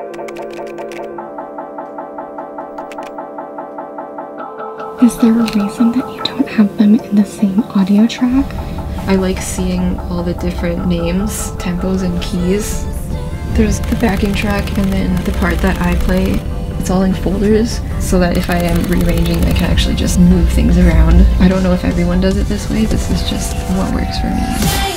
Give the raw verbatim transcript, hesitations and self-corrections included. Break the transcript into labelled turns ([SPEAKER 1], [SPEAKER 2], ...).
[SPEAKER 1] Is there a reason that you don't have them in the same audio track?
[SPEAKER 2] I like seeing all the different names, tempos, and keys. There's the backing track and then the part that I play. It's all in folders so that if I am rearranging, I can actually just move things around. I don't know if everyone does it this way. This is just what works for me.